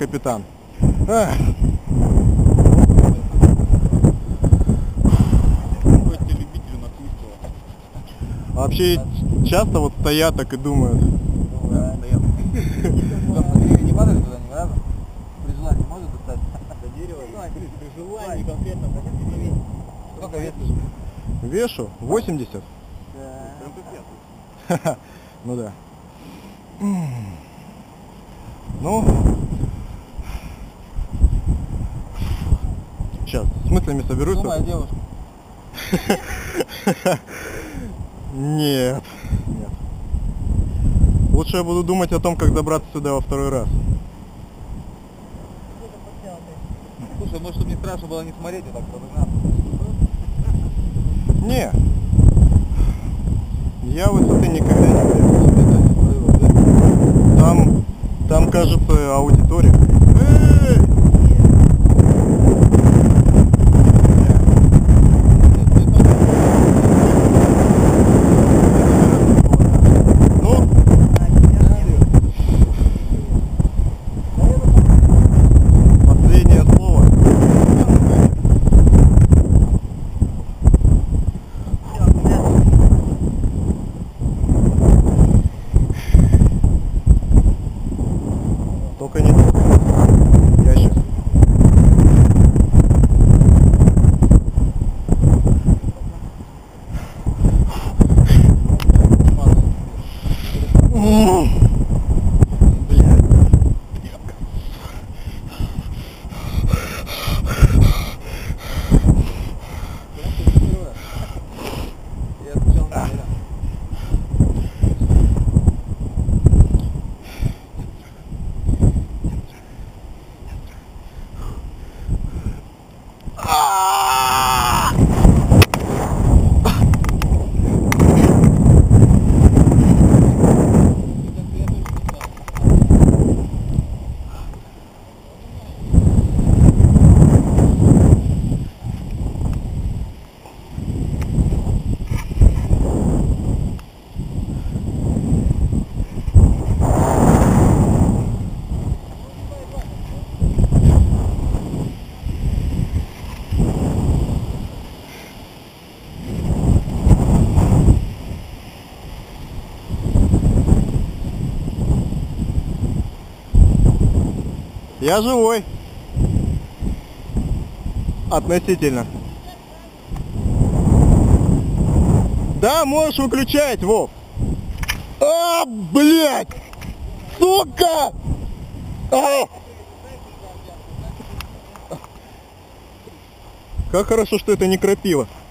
капитан. Вообще часто вот стоят так и думают. Не падали туда ни разу? При желании может достать? До дерева? При желании конкретно. Сколько весишь? Вешу 80. Да. Ну да. Ну, сейчас с мыслями соберусь. Думаю, девушка. Нет, нет. Лучше я буду думать о том, как добраться сюда во второй раз. Слушай, может, чтобы не страшно было не смотреть, а так разогнаться? Не. Я высоты никогда не боюсь. Там кажется аудитория. Только не я сейчас. Я живой. Относительно. Да, можешь выключать, Вов. А, блядь! Сука! А! Как хорошо, что это не крапива.